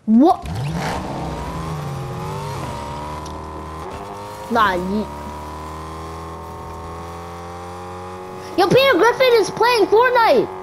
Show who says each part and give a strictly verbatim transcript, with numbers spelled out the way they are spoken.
Speaker 1: What? Nah, you... Yo, Peter Griffin is playing Fortnite.